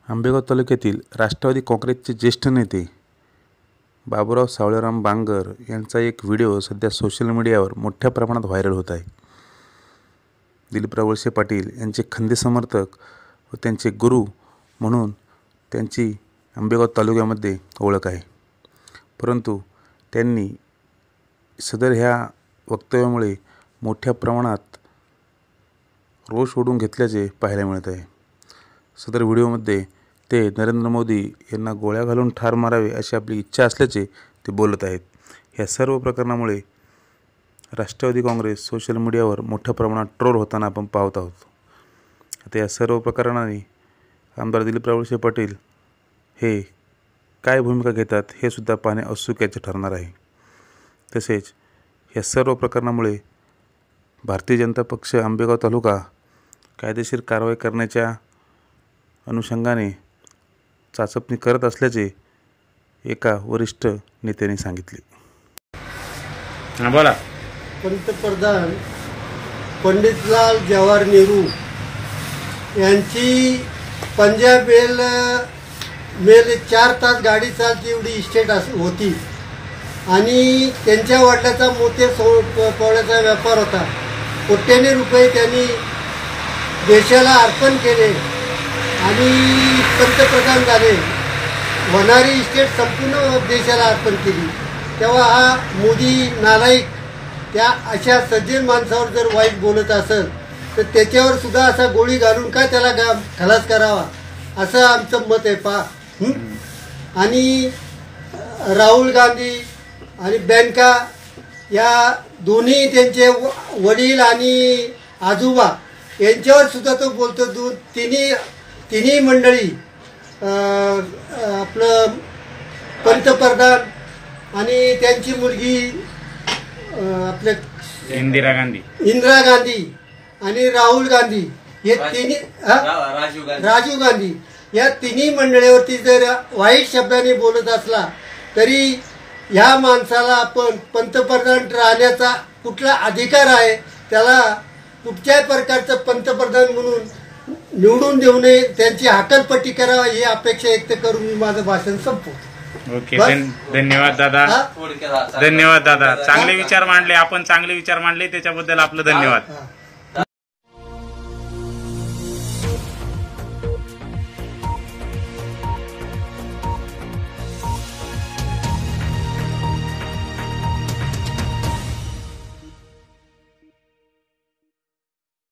आंबेगाव तालुक्यातील राष्ट्रवादी काँग्रेसचे ज्येष्ठ नेते बाबूराव सावळेराम बांगर यांचा एक व्हिडिओ सध्या सोशल मीडियावर मोठ्या प्रमाणात व्हायरल होत आहे। दिलीपराव वळसे पाटील यांचे खंदे समर्थक व त्यांचे गुरु म्हणून त्यांची आंबेगाव तालुक्यामध्ये ओळख आहे, परंतु त्यांनी सदर ह्या वक्तव्यामुळे मोठ्या प्रमाणात रोष ओढून घेतल्याचे पाहायला मिळत आहे। सदर व्हिडिओमध्ये ते नरेंद्र मोदी यांना गोळ्या घालून ठार मारावे अशी आपली इच्छा असल्याचे ते बोलत आहेत। या सर्व प्रकरणामुळे राष्ट्रवादी काँग्रेस सोशल मीडियावर मोठ्या प्रमाणात ट्रोल होताना आपण पाहत आहोत। आता या सर्व प्रकरणाने आमदार दिलीपराव वळसे पाटील हे काय भूमिका घेतात हे सुद्धा पाहणे औत्सुक्याचे ठरणार आहे। तसेच या सर्व प्रकरणामुळे भारतीय जनता पक्ष आंबेगाव तालुका कायदेशीर कारवाई करण्याच्या अनुषंगाने चाचपणी करत असल्याचे एका वरिष्ठ नेत्याने सांगितले। बोला। पंतप्रधान पंडितलाल जवाहर नेहरू यांची पंजाब मेल 4 तास गाडी चालती एवढी इस्टेट होती आणि त्यांच्या वडिलांचा मोते पोळ्याचा व्यापार होता। कोट्याने रुपये त्यांनी देशाला अर्पण केले आणि पंतप्रधान झाले। होणारी इस्टेट संपूर्ण देशाला अर्पण केली। तेव्हा हा मोदी नालायक त्या अशा सज्जन माणसावर जर वाईट बोलत असेल तर त्याच्यावर सुद्धा असा गोळी घालून काय त्याला खलास करावा असं आमचं मत आहे। आणि राहुल गांधी आणि बँका या दोन्ही त्यांचे वडील आणि आजोबा यांच्यावर सुद्धा तो बोलतो। तिन्ही मंडळी आपलं पंतप्रधान आणि त्यांची मुलगी आपले इंदिरा गांधी आणि राहुल गांधी हे तिन्ही राजीव गांधी या तिन्ही मंडळीवरती जर वाईट शब्दाने बोलत असला तरी ह्या माणसाला आपण पंतप्रधान राहण्याचा कुठला अधिकार आहे, त्याला कुठच्याही प्रकारचं पंतप्रधान म्हणून निवडून देऊ नये, त्यांची हकालपट्टी करावी ही अपेक्षा व्यक्त करून मी माझं भाषण संपवतो। ओके, धन्यवाद दादा। धन्यवाद दादा, चांगले विचार मांडले आपण, चांगले विचार मांडले त्याच्याबद्दल आपलं धन्यवाद।